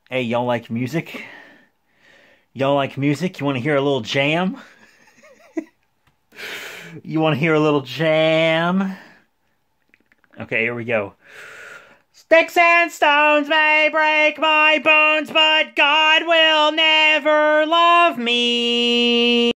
Hey, y'all like music? Y'all like music? You want to hear a little jam? You want to hear a little jam? Okay, here we go. Sticks and stones may break my bones, but God will never love me.